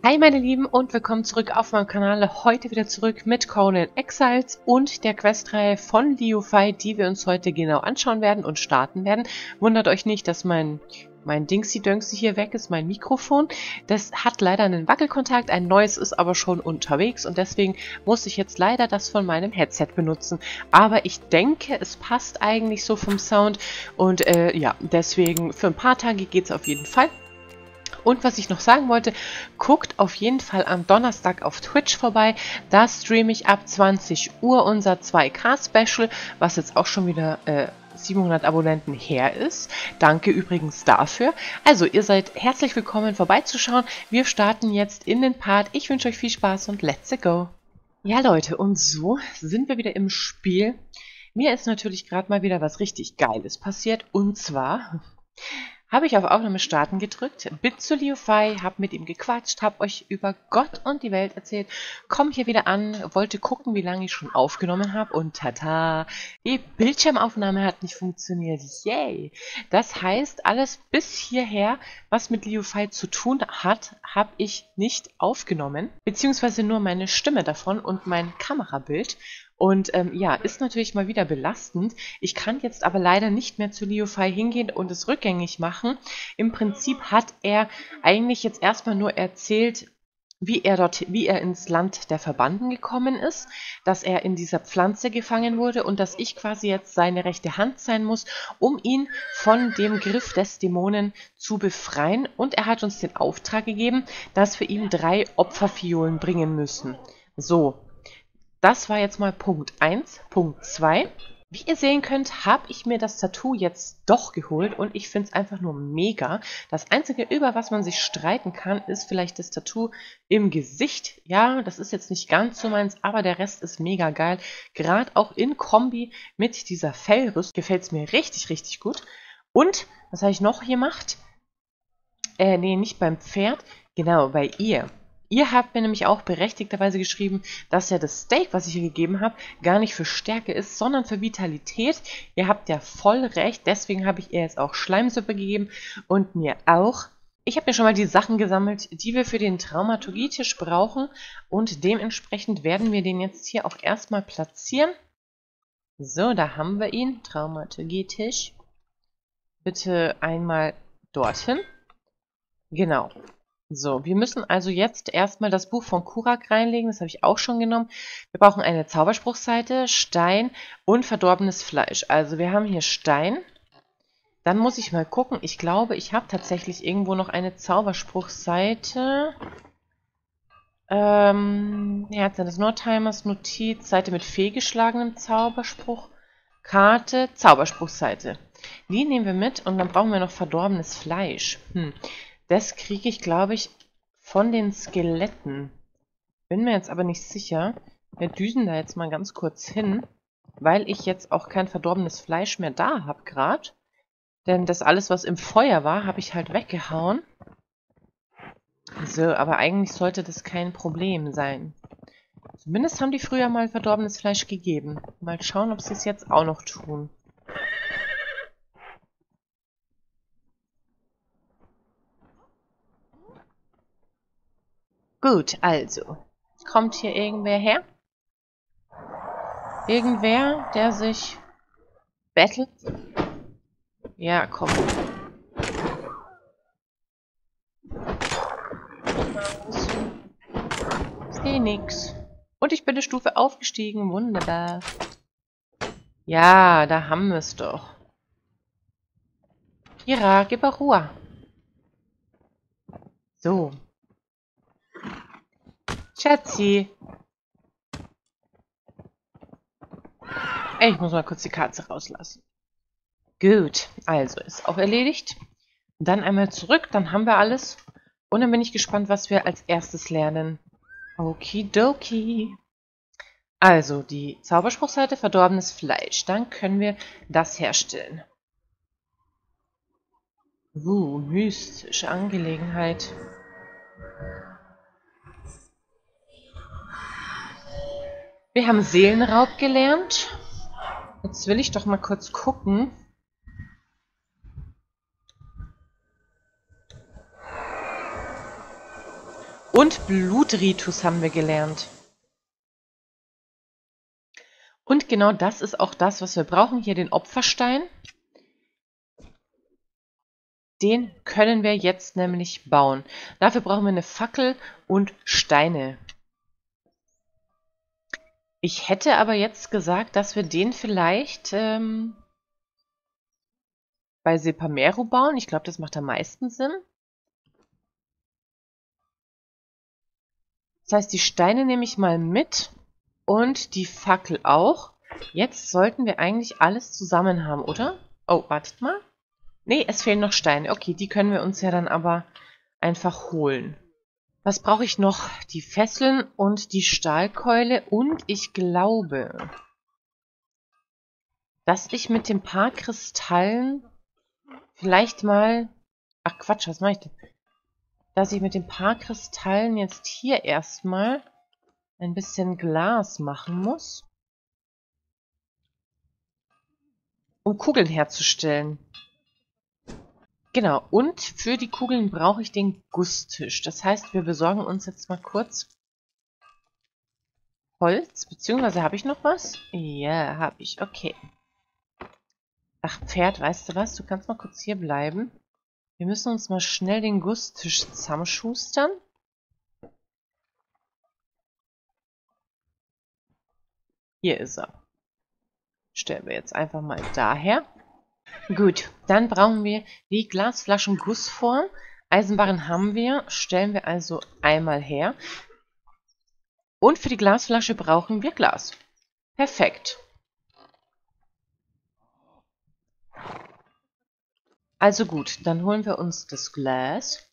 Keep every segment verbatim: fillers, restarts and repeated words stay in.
Hi meine Lieben und willkommen zurück auf meinem Kanal. Heute wieder zurück mit Conan Exiles und der Questreihe von Leofai, die wir uns heute genau anschauen werden und starten werden. Wundert euch nicht, dass mein, mein Dingsy-Döngsy hier weg ist, mein Mikrofon. Das hat leider einen Wackelkontakt, ein neues ist aber schon unterwegs und deswegen muss ich jetzt leider das von meinem Headset benutzen. Aber ich denke, es passt eigentlich so vom Sound und äh, ja, deswegen für ein paar Tage geht es auf jeden Fall. Und was ich noch sagen wollte, guckt auf jeden Fall am Donnerstag auf Twitch vorbei. Da streame ich ab zwanzig Uhr unser zwei K Special, was jetzt auch schon wieder äh, siebenhundert Abonnenten her ist. Danke übrigens dafür. Also, ihr seid herzlich willkommen vorbeizuschauen. Wir starten jetzt in den Part. Ich wünsche euch viel Spaß und let's go. Ja Leute, und so sind wir wieder im Spiel. Mir ist natürlich gerade mal wieder was richtig Geiles passiert. Und zwar habe ich auf Aufnahme starten gedrückt, bin zu Leofai, habe mit ihm gequatscht, habe euch über Gott und die Welt erzählt, komme hier wieder an, wollte gucken, wie lange ich schon aufgenommen habe und tata, die Bildschirmaufnahme hat nicht funktioniert. Yay! Das heißt, alles bis hierher, was mit Leofai zu tun hat, habe ich nicht aufgenommen, beziehungsweise nur meine Stimme davon und mein Kamerabild. Und ähm, ja, ist natürlich mal wieder belastend. Ich kann jetzt aber leider nicht mehr zu Leofai hingehen und es rückgängig machen. Im Prinzip hat er eigentlich jetzt erstmal nur erzählt, wie er dort, wie er ins Land der Verbannten gekommen ist, dass er in dieser Pflanze gefangen wurde und dass ich quasi jetzt seine rechte Hand sein muss, um ihn von dem Griff des Dämonen zu befreien. Und er hat uns den Auftrag gegeben, dass wir ihm drei Opferfiolen bringen müssen. So. Das war jetzt mal Punkt eins. Punkt zwei. Wie ihr sehen könnt, habe ich mir das Tattoo jetzt doch geholt und ich finde es einfach nur mega. Das Einzige, über was man sich streiten kann, ist vielleicht das Tattoo im Gesicht. Ja, das ist jetzt nicht ganz so meins, aber der Rest ist mega geil. Gerade auch in Kombi mit dieser Fellrüstung gefällt es mir richtig, richtig gut. Und, was habe ich noch gemacht? Äh, nee, nicht beim Pferd, genau, bei ihr. Ihr habt mir nämlich auch berechtigterweise geschrieben, dass ja das Steak, was ich hier gegeben habe, gar nicht für Stärke ist, sondern für Vitalität. Ihr habt ja voll recht, deswegen habe ich ihr jetzt auch Schleimsuppe gegeben und mir auch. Ich habe mir schon mal die Sachen gesammelt, die wir für den Traumaturgietisch brauchen und dementsprechend werden wir den jetzt hier auch erstmal platzieren. So, da haben wir ihn, Traumaturgietisch. Bitte einmal dorthin. Genau. So, wir müssen also jetzt erstmal das Buch von Kurak reinlegen, das habe ich auch schon genommen. Wir brauchen eine Zauberspruchseite, Stein und verdorbenes Fleisch. Also wir haben hier Stein. Dann muss ich mal gucken, ich glaube, ich habe tatsächlich irgendwo noch eine Zauberspruchseite. Ähm, Herz des Nordheimers, Notiz, Seite mit fehlgeschlagenem Zauberspruch, Karte, Zauberspruchseite. Die nehmen wir mit und dann brauchen wir noch verdorbenes Fleisch. Hm. Das kriege ich, glaube ich, von den Skeletten. Bin mir jetzt aber nicht sicher. Wir düsen da jetzt mal ganz kurz hin, weil ich jetzt auch kein verdorbenes Fleisch mehr da habe gerade. Denn das alles, was im Feuer war, habe ich halt weggehauen. So, aber eigentlich sollte das kein Problem sein. Zumindest haben die früher mal verdorbenes Fleisch gegeben. Mal schauen, ob sie es jetzt auch noch tun. Gut, also. Kommt hier irgendwer her? Irgendwer, der sich bettelt? Ja, komm. Ich sehe nix. Und ich bin eine Stufe aufgestiegen. Wunderbar. Ja, da haben wir es doch. Kira, gib auch Ruhe. So. Schatzi. Ey, ich muss mal kurz die Katze rauslassen. Gut, also ist auch erledigt. Dann einmal zurück, dann haben wir alles. Und dann bin ich gespannt, was wir als erstes lernen. Okidoki. Also, die Zauberspruchseite, verdorbenes Fleisch. Dann können wir das herstellen. Uh, mystische Angelegenheit. Wir haben Seelenraub gelernt. Jetzt will ich doch mal kurz gucken. Und Blutritus haben wir gelernt. Und genau das ist auch das, was wir brauchen. Hier den Opferstein. Den können wir jetzt nämlich bauen. Dafür brauchen wir eine Fackel und Steine. Ich hätte aber jetzt gesagt, dass wir den vielleicht ähm, bei Sepamero bauen. Ich glaube, das macht am meisten Sinn. Das heißt, die Steine nehme ich mal mit und die Fackel auch. Jetzt sollten wir eigentlich alles zusammen haben, oder? Oh, wartet mal. Nee, es fehlen noch Steine. Okay, die können wir uns ja dann aber einfach holen. Was brauche ich noch? Die Fesseln und die Stahlkeule. Und ich glaube, dass ich mit den paar Kristallen vielleicht mal... Ach Quatsch, was mache ich denn? Dass ich mit den paar Kristallen jetzt hier erstmal ein bisschen Glas machen muss, um Kugeln herzustellen. Genau, und für die Kugeln brauche ich den Gusstisch. Das heißt, wir besorgen uns jetzt mal kurz Holz, beziehungsweise habe ich noch was? Ja, habe ich, okay. Ach, Pferd, weißt du was? Du kannst mal kurz hier bleiben. Wir müssen uns mal schnell den Gusstisch zusammenschustern. Hier ist er. Stellen wir jetzt einfach mal daher. Gut, dann brauchen wir die Glasflaschen Gussform. Eisenbarren haben wir, stellen wir also einmal her. Und für die Glasflasche brauchen wir Glas. Perfekt. Also gut, dann holen wir uns das Glas.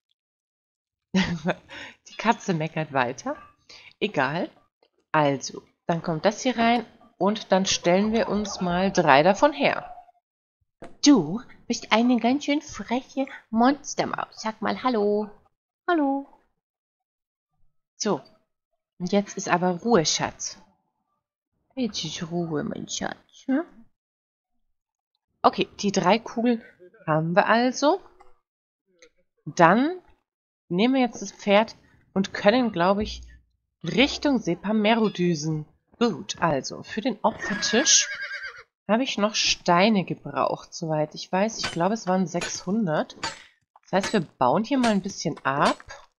Die Katze meckert weiter. Egal. Also, dann kommt das hier rein und dann stellen wir uns mal drei davon her. Du bist eine ganz schön freche Monstermaus. Sag mal Hallo. Hallo. So, und jetzt ist aber Ruhe, Schatz. Jetzt ist Ruhe, mein Schatz. Hm? Okay, die drei Kugeln haben wir also. Dann nehmen wir jetzt das Pferd und können, glaube ich, Richtung Sepamero düsen. Gut, also für den Opfertisch habe ich noch Steine gebraucht, soweit ich weiß. Ich glaube, es waren sechshundert. Das heißt, wir bauen hier mal ein bisschen ab.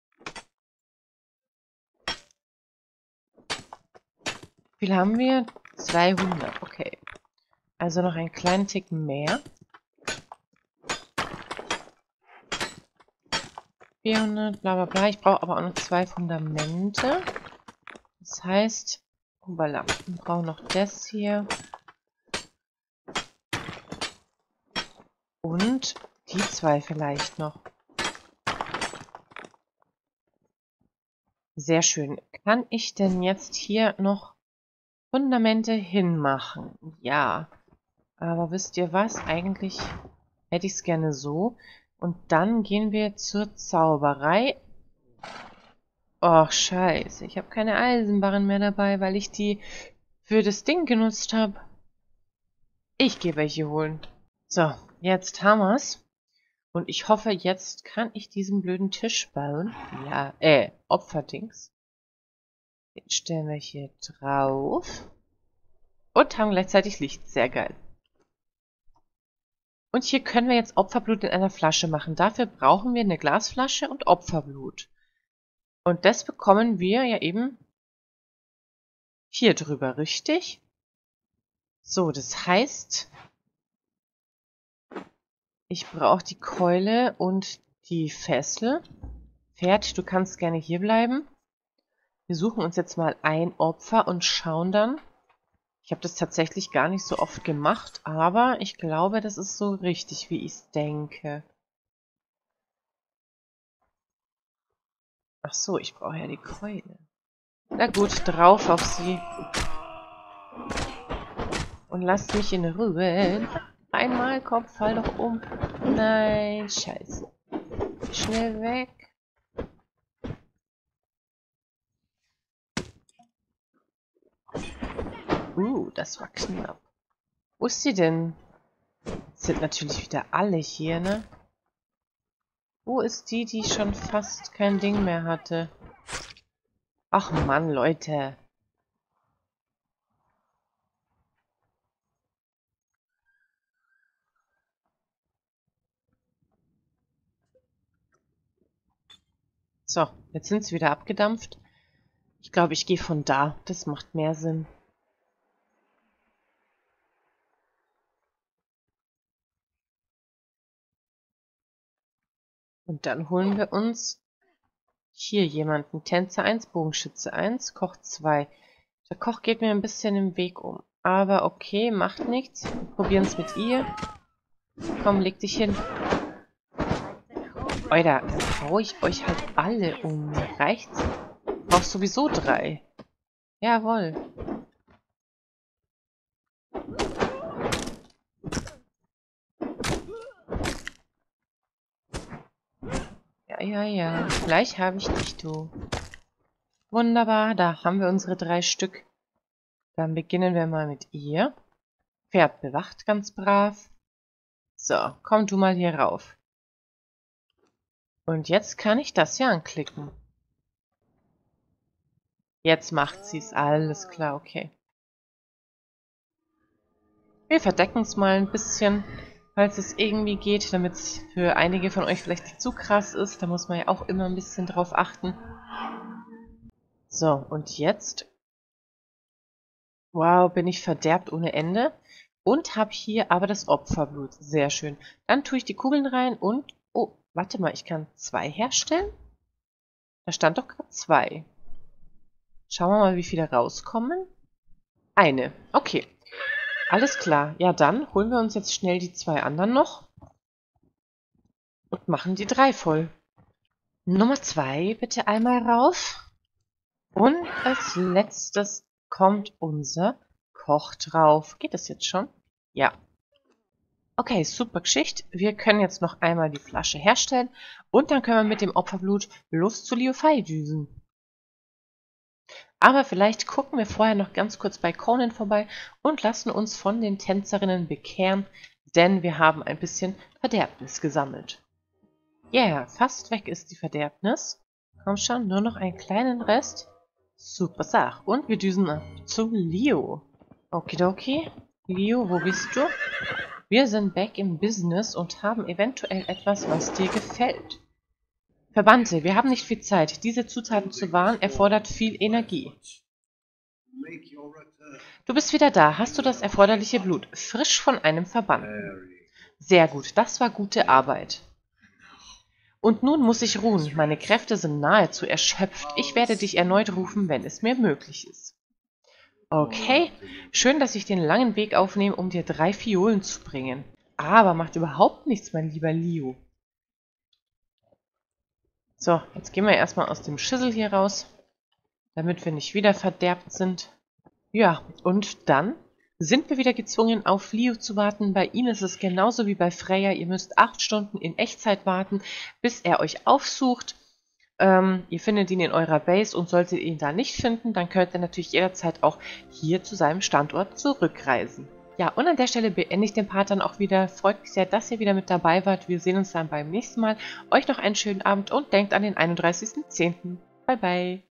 Wie viel haben wir? zweihundert, okay. Also noch einen kleinen Ticken mehr. vierhundert, bla bla bla. Ich brauche aber auch noch zwei Fundamente. Das heißt, voilà, wir brauchen noch das hier. Und die zwei vielleicht noch. Sehr schön. Kann ich denn jetzt hier noch Fundamente hinmachen? Ja. Aber wisst ihr was? Eigentlich hätte ich es gerne so. Und dann gehen wir zur Zauberei. Och, scheiße. Ich habe keine Eisenbarren mehr dabei, weil ich die für das Ding genutzt habe. Ich gehe welche holen. So, jetzt haben wir's. Und ich hoffe, jetzt kann ich diesen blöden Tisch bauen. Ja, äh, Opferdings. Den stellen wir hier drauf. Und haben gleichzeitig Licht. Sehr geil. Und hier können wir jetzt Opferblut in einer Flasche machen. Dafür brauchen wir eine Glasflasche und Opferblut. Und das bekommen wir ja eben hier drüber, richtig? So, das heißt, ich brauche die Keule und die Fessel. Pferd, du kannst gerne hier bleiben. Wir suchen uns jetzt mal ein Opfer und schauen dann. Ich habe das tatsächlich gar nicht so oft gemacht, aber ich glaube, das ist so richtig, wie ich es denke. Ach so, ich brauche ja die Keule. Na gut, drauf auf sie. Und lasst mich in Ruhe. Einmal Kopf, fall doch um. Nein, scheiße. Schnell weg. Uh, das war knapp. Wo ist sie denn? Das sind natürlich wieder alle hier, ne? Wo ist die, die schon fast kein Ding mehr hatte? Ach Mann, Leute. So, jetzt sind sie wieder abgedampft. Ich glaube, ich gehe von da. Das macht mehr Sinn. Und dann holen wir uns hier jemanden. Tänzer eins, Bogenschütze eins, Koch zwei. Der Koch geht mir ein bisschen im Weg um. Aber okay, macht nichts. Wir probieren es mit ihr. Komm, leg dich hin. Oida, dann hau ich euch halt alle um. Reicht's? Brauchst sowieso drei. Jawohl. Ja, ja, ja. Gleich habe ich dich, du. Wunderbar, da haben wir unsere drei Stück. Dann beginnen wir mal mit ihr. Pferd bewacht ganz brav. So, komm du mal hier rauf. Und jetzt kann ich das hier anklicken. Jetzt macht sie es. Alles klar, okay. Wir verdecken es mal ein bisschen, falls es irgendwie geht, damit es für einige von euch vielleicht nicht zu krass ist. Da muss man ja auch immer ein bisschen drauf achten. So, und jetzt... Wow, bin ich verderbt ohne Ende. Und habe hier aber das Opferblut. Sehr schön. Dann tue ich die Kugeln rein und... Oh, warte mal, ich kann zwei herstellen? Da stand doch gerade zwei. Schauen wir mal, wie viele rauskommen. Eine. Okay. Alles klar. Ja, dann holen wir uns jetzt schnell die zwei anderen noch. Und machen die drei voll. Nummer zwei bitte einmal rauf. Und als letztes kommt unser Koch drauf. Geht das jetzt schon? Ja. Okay, super Geschichte. Wir können jetzt noch einmal die Flasche herstellen. Und dann können wir mit dem Opferblut los zu Liu Fei düsen. Aber vielleicht gucken wir vorher noch ganz kurz bei Conan vorbei und lassen uns von den Tänzerinnen bekehren, denn wir haben ein bisschen Verderbnis gesammelt. Ja, yeah, fast weg ist die Verderbnis. Komm schon, nur noch einen kleinen Rest. Super Sache. Und wir düsen ab zu Leo. Okidoki. Leo, wo bist du? Wir sind back im Business und haben eventuell etwas, was dir gefällt. Verbannte, wir haben nicht viel Zeit. Diese Zutaten zu wahren erfordert viel Energie. Du bist wieder da. Hast du das erforderliche Blut? Frisch von einem Verbannten. Sehr gut, das war gute Arbeit. Und nun muss ich ruhen. Meine Kräfte sind nahezu erschöpft. Ich werde dich erneut rufen, wenn es mir möglich ist. Okay, schön, dass ich den langen Weg aufnehme, um dir drei Fiolen zu bringen. Aber macht überhaupt nichts, mein lieber Leo. So, jetzt gehen wir erstmal aus dem Schüssel hier raus, damit wir nicht wieder verderbt sind. Ja, und dann sind wir wieder gezwungen, auf Leo zu warten. Bei ihm ist es genauso wie bei Freya. Ihr müsst acht Stunden in Echtzeit warten, bis er euch aufsucht. Ähm, ihr findet ihn in eurer Base und solltet ihr ihn da nicht finden, dann könnt ihr natürlich jederzeit auch hier zu seinem Standort zurückreisen. Ja, und an der Stelle beende ich den Part dann auch wieder. Freut mich sehr, dass ihr wieder mit dabei wart. Wir sehen uns dann beim nächsten Mal. Euch noch einen schönen Abend und denkt an den einunddreißigsten zehnten Bye, bye.